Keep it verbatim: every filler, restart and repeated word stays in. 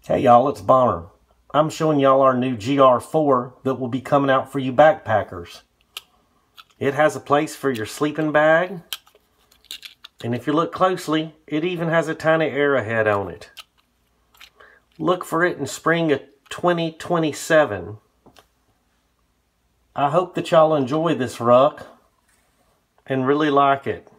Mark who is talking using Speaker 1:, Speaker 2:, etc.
Speaker 1: Hey y'all, it's Bonner. I'm showing y'all our new G R four that will be coming out for you backpackers. It has a place for your sleeping bag, and if you look closely, it even has a tiny arrowhead on it. Look for it in spring of twenty twenty-seven. I hope that y'all enjoy this ruck and really like it.